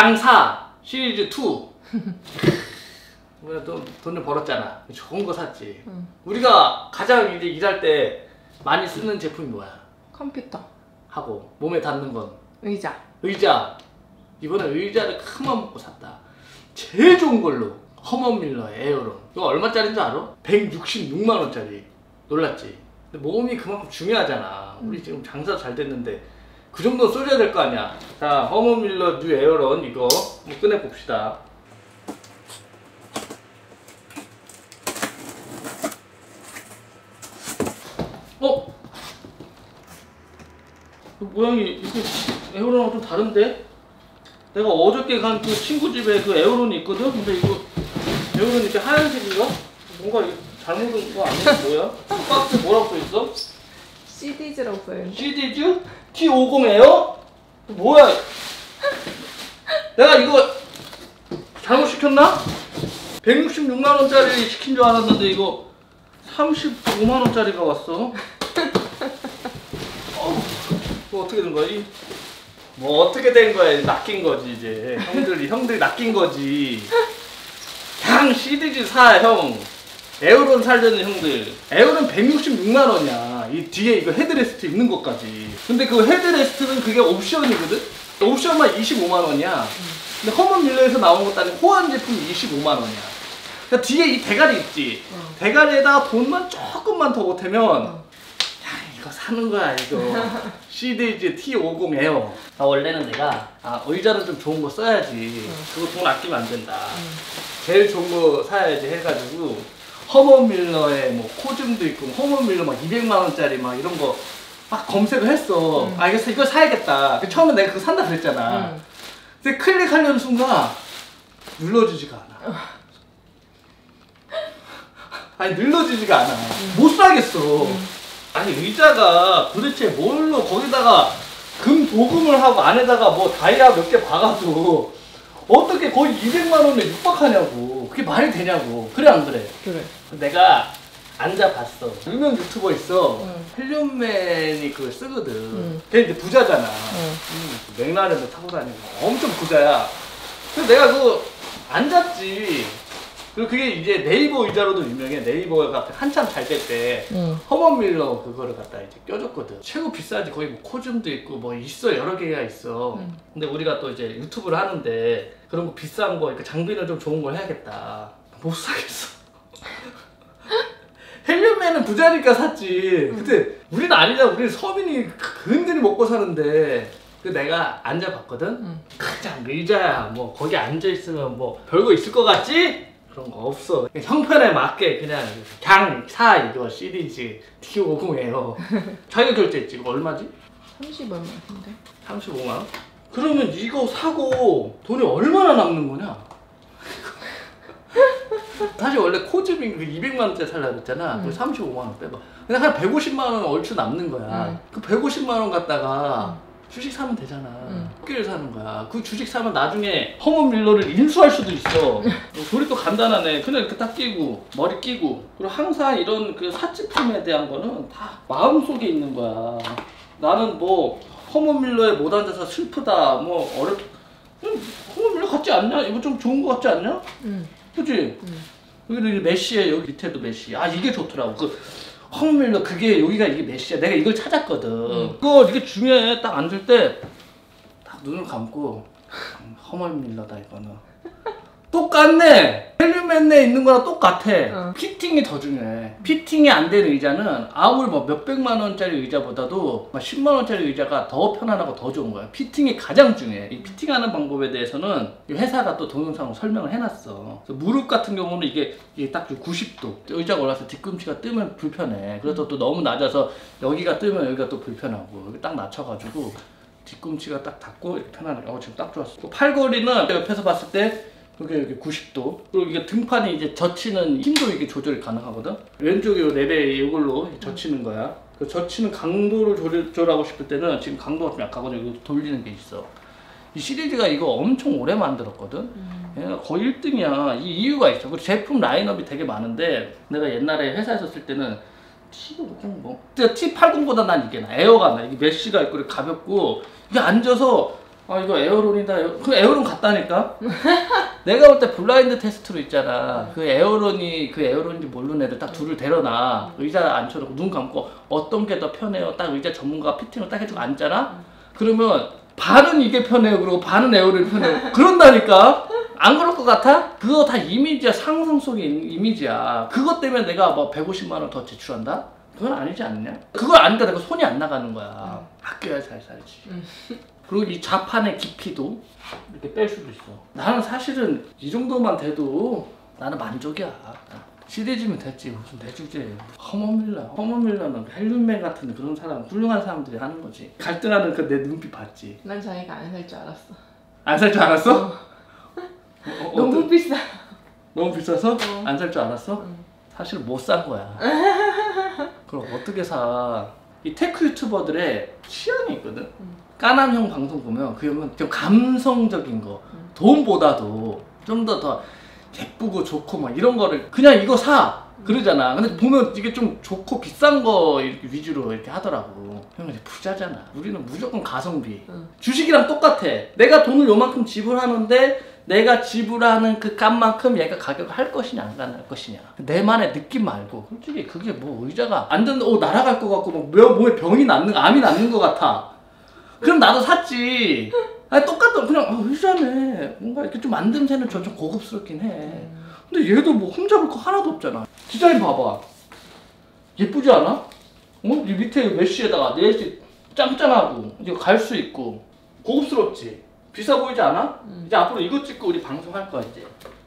양사 시리즈 2. 우리가 돈을 벌었잖아. 좋은 거 샀지. 우리가 가장 이제 일할 때 많이 쓰는 제품이 뭐야? 컴퓨터 하고 몸에 닿는 건 의자. 이번에 의자를 큰맘 먹고 샀다. 제일 좋은 걸로 허먼 밀러 에어론. 이거 얼마짜리인 줄 알아? 166만원짜리. 놀랐지? 근데 몸이 그만큼 중요하잖아. 우리 지금 장사 잘 됐는데 그 정도 써줘야 될 거 아니야. 자, 허먼 밀러 뉴 에어론 이거 한번 꺼내 봅시다. 모양이 이게 에어론하고 좀 다른데? 내가 어저께 간 그 친구 집에 그 에어론이 있거든? 근데 이거 에어론이 이렇게 하얀색인가? 뭔가 이거 잘못 온 거 아니야? 뭐야? 박스에 뭐라고 써있어? CD즈라고 써있는데? CD즈? T50 에어? 뭐야? 내가 이거 잘못 시켰나? 166만원짜리 시킨 줄 알았는데 이거 35만원짜리가 왔어. 뭐 어떻게 된 거야? 뭐 어떻게 된 거야? 낚인 거지 이제. 형들이 낚인 거지. 그냥 CD즈 사 형. 에어론 살려는 형들. 에어론 166만원이야. 이 뒤에 이거 헤드레스트 있는 것까지. 근데 그 헤드레스트는 그게 옵션이거든? 옵션만 25만원이야. 근데 허먼 밀러에서 나온 것도 아니고 호환 제품이 25만원이야. 그러니까 뒤에 이 대가리 있지? 대가리에다가 돈만 조금만 더 보태면 이거 사는 거야 이거. CD즈 T50 에어. 원래는 내가 의자는 좀 좋은 거 써야지. 그거 돈 아끼면 안 된다. 제일 좋은 거 사야지 해가지고 허먼 밀러에 뭐 코즘도 있고 허먼 밀러 막 200만원짜리 막 이런 거 막 검색을 했어. 알겠어, 이거 사야겠다. 처음에 내가 그거 산다 그랬잖아. 근데 클릭하려는 순간 눌러주지가 않아. 아니 눌러주지가 않아. 못 사겠어. 아니 의자가 도대체 뭘로 거기다가 금 도금을 하고 안에다가 뭐 다이아 몇 개 박아도 어떻게 거의 200만원에 육박하냐고. 그게 말이 되냐고. 그래 안 그래? 그래. 내가 앉아봤어. 유명 유튜버 있어. 헬륨맨이 그걸 쓰거든. 걔 이제 부자잖아. 맥라렌도 타고 다니고 엄청 부자야. 그래서 내가 그거 앉았지. 그리고 그게 이제 네이버 의자로도 유명해. 네이버가 한참 잘 될 때 허먼 밀러 그거를 갖다 이제 껴줬거든. 최고 비싸지. 거의 뭐 코즘도 있고 뭐 있어. 여러 개가 있어. 근데 우리가 또 이제 유튜브를 하는데 그런 거 비싼 거 그러니까 장비는 좀 좋은 걸 해야겠다. 못 사겠어. 헬륨맨은 부자니까 샀지. 근데 우리는 아니잖아. 우리는 서민이 근근히 먹고 사는데. 그래서 내가 앉아봤거든. 가장 의자야. 뭐 거기 앉아있으면 뭐 별거 있을 것 같지? 그런 거 없어. 형편에 맞게 그냥 사 이거 CD즈 T50에요. 자기가 결제했지. 이거 얼마지? 30 얼마인데? 35만원? 그러면 이거 사고 돈이 얼마나 남는 거냐? 사실 원래 코즈빙 200만원짜리 살려고 했잖아. 35만원 빼봐. 근데 한 150만원 얼추 남는 거야. 그 150만원 갖다가 주식 사면 되잖아. 토끼를 사는 거야. 그 주식 사면 나중에 허먼 밀러를 인수할 수도 있어. 소리 또 간단하네. 그냥 이렇게 딱 끼고 머리 끼고. 그리고 항상 이런 그 사치품에 대한 거는 다 마음속에 있는 거야. 나는 뭐 허먼 밀러에 못 앉아서 슬프다 뭐 허먼 밀러 같지 않냐? 이거 좀 좋은 거 같지 않냐? 그치? 여기도 메쉬에 여기 밑에도 메쉬. 이게 좋더라고. 그 허먼 밀러 그게 여기가 이게 메쉬야. 내가 이걸 찾았거든. 그거 이게 중요해. 딱 앉을 때 딱 눈을 감고 허먼 밀러다 이거는. 똑같네. 헬륨맨에 있는 거랑 똑같아. 피팅이 더 중요해. 피팅이 안 된 의자는 아무리 뭐 몇백만원짜리 의자보다도 10만원짜리 의자가 더 편안하고 더 좋은 거야. 피팅이 가장 중요해. 이 피팅하는 방법에 대해서는 회사가 또 동영상으로 설명을 해놨어. 무릎 같은 경우는 이게 딱 90도 의자가 올라서 뒤꿈치가 뜨면 불편해. 그래서 또 너무 낮아서 여기가 뜨면 여기가 또 불편하고 여기 딱 낮춰가지고 뒤꿈치가 딱 닿고 이렇게 편안하게. 지금 딱 좋았어. 팔걸이는 옆에서 봤을 때 여기 90도. 그리고 이게 등판이 이제 젖히는 힘도 이게 조절이 가능하거든. 왼쪽 요 레벨 이걸로 젖히는 거야. 그 젖히는 강도를 조절하고 싶을 때는 지금 강도가 좀 약하거든. 여기 돌리는 게 있어. 이 시리즈가 이거 엄청 오래 만들었거든. 얘가 거의 1등이야. 이 이유가 있어. 그리고 제품 라인업이 되게 많은데 내가 옛날에 회사에 있을 때는 T50 뭐 T80보다 난 이게 나. 에어가 나. 이게 메쉬가 있고 가볍고 이게 앉아서 아 이거 에어론이다. 그 에어론 같다니까. 내가 볼 때 블라인드 테스트로 있잖아. 그 에어론인지 모르는 애들 딱 둘을 데려놔. 의자 앉혀놓고 눈 감고 어떤 게 더 편해요. 딱 의자 전문가가 피팅을 딱 해주고 앉잖아. 그러면 반은 이게 편해요. 그리고 반은 에어론이 편해요. 그런다니까. 안 그럴 것 같아? 그거 다 이미지야. 상상 속의 이미지야. 그것 때문에 내가 뭐 150만 원 더 지출한다? 그건 아니지 않냐? 그걸 아니까 내가 손이 안 나가는 거야. 아껴야 잘 살지. 그리고 이 좌판의 깊이도 이렇게 뺄 수도 있어. 나는 사실은 이 정도만 돼도 나는 만족이야. 시리즈면 됐지. 무슨 내 주제. 허먼밀러는 헬륨맨 같은 그런 사람, 훌륭한 사람들이 하는 거지. 갈등하는 그 내 눈빛 봤지? 난 자기가 안 살 줄 알았어. 안 살 줄 알았어? 너무 비싸. 너무 비싸서? 안 살 줄 알았어? 사실 못 산 거야. 그럼 어떻게 사? 이 테크 유튜버들의 취향이 있거든. 까남형 방송 보면 그러면 좀 감성적인 거, 돈보다도 좀 더 예쁘고 좋고 막 이런 거를 그냥 이거 사 그러잖아. 근데 보면 이게 좀 좋고 비싼 거 이렇게 위주로 이렇게 하더라고. 형 이제 부자잖아. 우리는 무조건 가성비. 주식이랑 똑같아. 내가 돈을 요만큼 지불하는데 내가 지불하는 그 값만큼 얘가 가격을 할 것이냐 안 할 것이냐. 내만의 느낌 말고 솔직히 그게 뭐 의자가 안 듣는 날아갈 것 같고 뭐 몸에 병이 낫는 암이 낫는 것 같아. 그럼 나도 샀지. 아니 똑같다. 그냥 의자네. 뭔가 이렇게 좀 만듦새는 좀 고급스럽긴 해. 근데 얘도 뭐 흠잡을 거 하나도 없잖아. 디자인 봐봐. 예쁘지 않아? 어? 이 밑에 메쉬에다가 네시 짱짱하고 이거 갈 수 있고 고급스럽지. 비싸 보이지 않아? 이제 앞으로 이거 찍고 우리 방송할 거야 이제.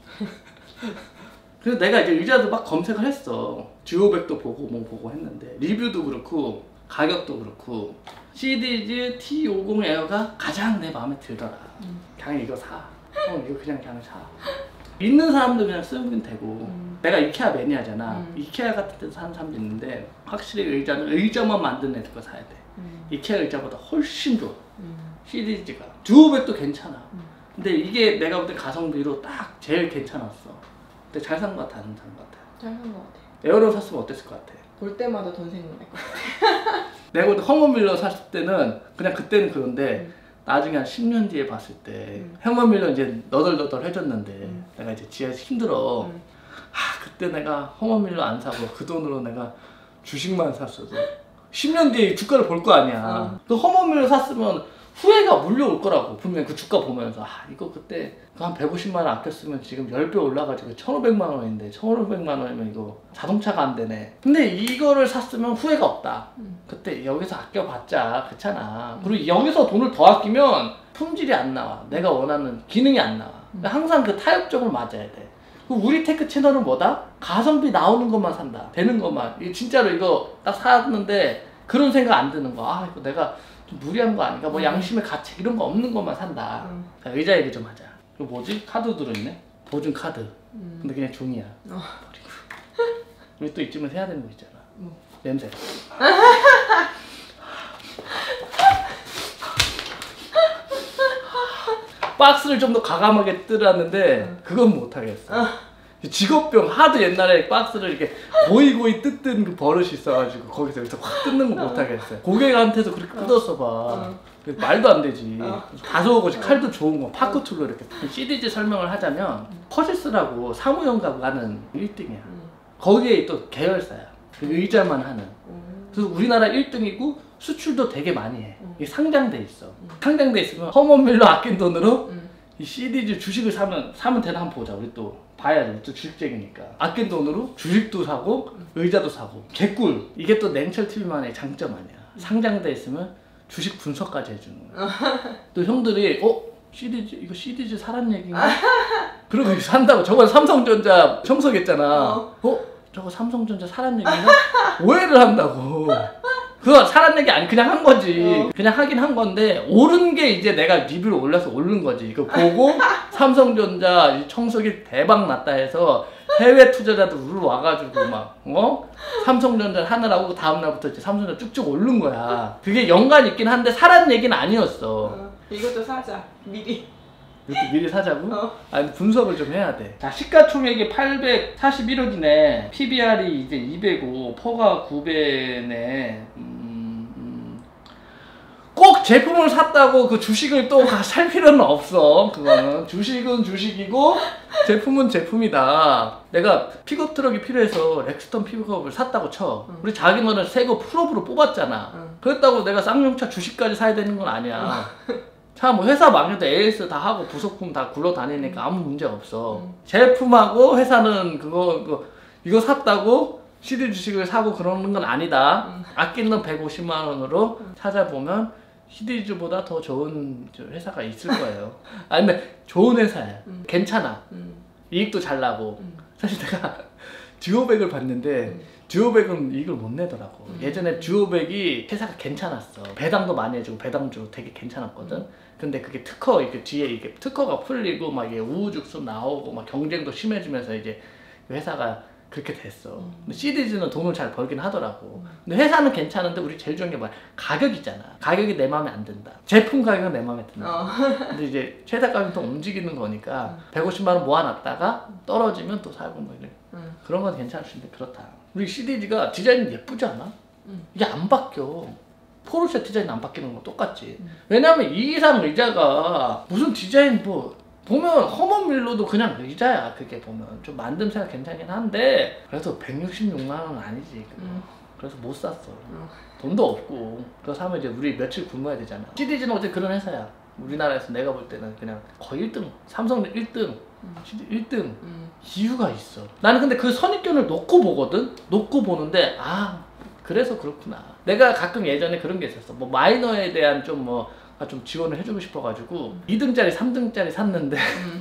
그래서 내가 이제 의자도 막 검색을 했어. 듀오백도 보고 뭐 보고 했는데 리뷰도 그렇고 가격도 그렇고 시디즈 T50 에어가 가장 내 마음에 들더라. 그냥 이거 사. 이거 그냥 사. 있는 사람도 그냥 쓰면 되고. 내가 이케아 매니아잖아. 이케아 같은 데서 사는 사람도 있는데 확실히 의자는 의자만 만드는 애들 거 사야 돼. 이케아 의자보다 훨씬 좋아. 시리즈가 듀오백도 괜찮아. 근데 이게 내가 볼 때 가성비로 딱 제일 괜찮았어. 근데 잘 산 거 같아, 안 산 거 같아? 잘 산 거 같아. 에어론 샀으면 어땠을 것 같아? 볼 때마다 돈 생각날 것 같아. 내가 볼 때 허먼밀러 샀을 때는 그냥 그때는 그런데 나중에 한 10년 뒤에 봤을 때 허먼밀러 이제 너덜너덜 해졌는데 내가 이제 지하에서 힘들어. 그때 내가 허먼밀러 안 사고 그 돈으로 내가 주식만 샀어도 10년 뒤에 주가를 볼 거 아니야. 그 허먼밀러 샀으면 후회가 물려올 거라고. 분명히 그 주가 보면서 이거 그때 한 150만 원 아꼈으면 지금 10배 올라가지고 1,500만 원인데 1,500만 원이면 이거 자동차가 안 되네. 근데 이거를 샀으면 후회가 없다. 그때 여기서 아껴봤자 그렇잖아. 그리고 여기서 돈을 더 아끼면 품질이 안 나와. 내가 원하는 기능이 안 나와. 항상 그 타협점을 맞아야 돼. 우리 테크 채널은 뭐다? 가성비 나오는 것만 산다. 되는 것만. 진짜로 이거 딱 샀는데 그런 생각 안 드는 거. 이거 내가 좀 무리한 거 아닌가? 뭐 양심의 가책 이런 거 없는 것만 산다. 자, 의자 얘기 좀 하자. 이거 뭐지? 카드 들어있네? 보증 카드. 근데 그냥 종이야. 버리고. 우리 또 이쯤에서 해야 되는 거 있잖아. 냄새. 박스를 좀 더 과감하게 뜯었는데 그건 못하겠어. 직업병 하도 옛날에 박스를 이렇게 고이고이 뜯던 그 버릇이 있어가지고 거기서 확 뜯는 거 못하겠어요. 고객한테도 그렇게 뜯었어 봐. 말도 안 되지. 다소고지 칼도 좋은 거 파크 툴로 이렇게. 시리즈 설명을 하자면 퍼시스라고 사무용 가구 하는 1등이야. 거기에 또 계열사야. 그 의자만 하는. 그래서 우리나라 1등이고 수출도 되게 많이 해. 이게 상장돼 있어. 상장돼 있으면 허먼밀러 아낀 돈으로 이 시리즈 주식을 사면 되나 한번 보자. 우리 또 봐야지. 우리 또 주식쟁이니까. 아낀 돈으로 주식도 사고 의자도 사고. 개꿀. 이게 또 냉철TV만의 장점 아니야. 상장돼 있으면 주식 분석까지 해주는 거야. 또 형들이 이거 시리즈 사란 얘기인가? 그러고 산다고. 저번 삼성전자 청소했잖아. 저거 삼성전자 사란 얘기인가? 오해를 한다고. 그거 사람 얘기 아니 그냥 한 거지. 그냥 하긴 한 건데 옳은 게 이제 내가 리뷰를 올려서 오른 거지. 이거 보고 삼성전자 청소기 대박 났다 해서 해외 투자자들 우르르 와가지고 막 삼성전자 하느라고 다음날부터 이제 삼성전자 쭉쭉 오른 거야. 그게 연관 있긴 한데 사람 얘기는 아니었어. 이것도 사자 미리. 이것도 미리 사자고? 아니 분석을 좀 해야 돼. 자, 시가총액이 841억이네. PBR이 이제 200고 퍼가 9배네. 꼭 제품을 샀다고 그 주식을 또 살 필요는 없어. 그거는 주식은 주식이고 제품은 제품이다. 내가 픽업 트럭이 필요해서 렉스턴 픽업을 샀다고 쳐. 우리 자기만을 새거 풀업으로 뽑았잖아. 그랬다고 내가 쌍용차 주식까지 사야 되는 건 아니야. 차 뭐 회사 망해도 AS 다 하고 부속품 다 굴러다니니까 아무 문제 없어. 제품하고 회사는 이거 샀다고 CD 주식을 사고 그러는 건 아니다. 아끼는 150만 원으로 찾아보면 시디즈보다 더 좋은 회사가 있을 거예요. 아 근데 좋은 회사야. 괜찮아. 이익도 잘 나고. 사실 내가 듀오백을 봤는데 듀오백은 이익을 못 내더라고. 예전에 듀오백이 회사가 괜찮았어. 배당도 많이 해주고 배당주 되게 괜찮았거든. 근데 그게 특허 이렇게 뒤에 이게 특허가 풀리고 막 이게 우후죽순 나오고 막 경쟁도 심해지면서 이제 회사가 그렇게 됐어. 근데 시리즈는 돈을 잘 벌긴 하더라고. 근데 회사는 괜찮은데 우리 제일 중요한 게 뭐야? 가격이잖아. 가격이 내 마음에 안 든다. 제품 가격은 내 마음에 든다. 근데 이제 최다 가격은 또 움직이는 거니까 150만 원 모아놨다가 떨어지면 또 사고 뭐 이래. 그런 건 괜찮을 수 있는데 그렇다. 우리 시리즈가 디자인이 예쁘지 않아? 이게 안 바뀌어. 포르쉐 디자인 안 바뀌는 거 똑같지. 왜냐면 이 이상 의자가 무슨 디자인 뭐 보면 허먼 밀로도 그냥 의자야. 그게 보면 좀 만듦새가 괜찮긴 한데 그래서 166만 원은 아니지. 그래서 못 샀어. 돈도 없고. 그래서 하면 이제 우리 며칠 굶어야 되잖아. 시리즈는 어제 그런 회사야. 우리나라에서 내가 볼 때는 그냥 거의 1등. 삼성 1등. 시리즈 1등. 이유가 있어. 나는 근데 그 선입견을 놓고 보거든. 놓고 보는데 그래서 그렇구나. 내가 가끔 예전에 그런 게 있었어. 뭐 마이너에 대한 좀 지원을 해주고 싶어가지고 2등짜리 3등짜리 샀는데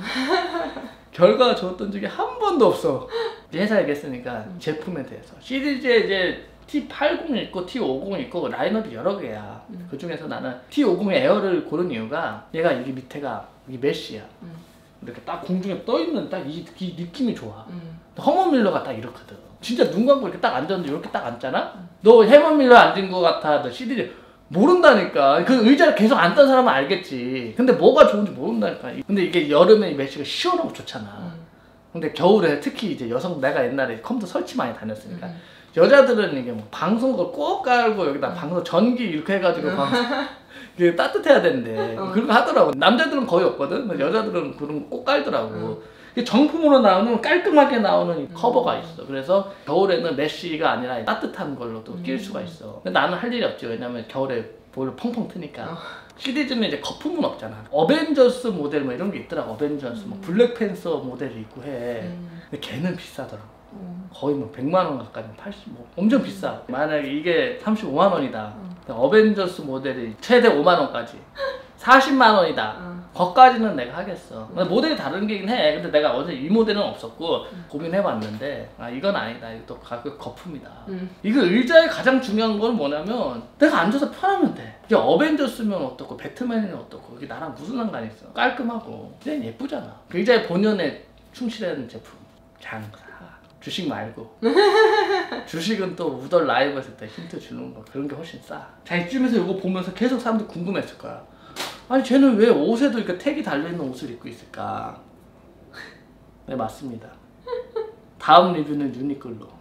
결과가 좋았던 적이 한 번도 없어. 이제 회사 얘기했으니까 제품에 대해서 시리즈에 이제 T80 있고 T50 있고 라인업이 여러 개야. 그 중에서 나는 T50 에어를 고른 이유가 얘가 여기 밑에가 이게 메쉬야. 이렇게 딱 공중에 떠있는 딱 이 느낌이 좋아. 허먼 밀러가 딱 이렇거든. 진짜 눈 감고 이렇게 딱 앉았는데 이렇게 딱 앉잖아? 너 허먼 밀러 앉은 거 같아. 너 시리즈 모른다니까. 그 의자를 계속 앉던 사람은 알겠지. 근데 뭐가 좋은지 모른다니까. 근데 이게 여름에 이 메쉬가 시원하고 좋잖아. 근데 겨울에 특히 이제 내가 옛날에 컴퓨터 설치 많이 다녔으니까 여자들은 이게 뭐 방송걸 꼭 깔고 여기다 방송 전기 이렇게 해가지고 이게 따뜻해야 된대. 그런 거 하더라고. 남자들은 거의 없거든. 여자들은 그런 거 꼭 깔더라고. 정품으로 나오는 깔끔하게 나오는 이 커버가 있어. 그래서 겨울에는 메쉬가 아니라 따뜻한 걸로도 낄 수가 있어. 근데 나는 할 일이 없지. 왜냐면 겨울에 보일러 펑펑 트니까. 시리즈는 이제 거품은 없잖아. 어벤져스 모델 뭐 이런 게 있더라고. 어벤져스 뭐 블랙팬서 모델이 있고 해. 근데 걔는 비싸더라고. 거의 뭐 100만 원 가까이 80 뭐 엄청 비싸. 만약에 이게 35만 원이다. 어벤져스 모델이 최대 5만 원까지 40만 원이다. 거까지는 내가 하겠어. 근데 모델이 다른 게긴 해. 근데 내가 어제 이 모델은 없었고 고민해봤는데 이건 아니다. 이거 또 가격 거품이다. 이거 의자의 가장 중요한 건 뭐냐면 내가 앉아서 편하면 돼. 이게 어벤져스면 어떻고 배트맨이면 어떻고 이게 나랑 무슨 상관이 있어. 깔끔하고 그냥 예쁘잖아. 그 의자의 본연에 충실한 제품. 장사. 주식 말고. 주식은 또 우덜 라이브 했을 때 힌트 주는 거 그런 게 훨씬 싸. 자, 이쯤에서 이거 보면서 계속 사람들 궁금했을 거야. 아니 쟤는 왜 옷에도 이렇게 택이 달려있는 옷을 입고 있을까? 네 맞습니다. 다음 리뷰는 유니클로.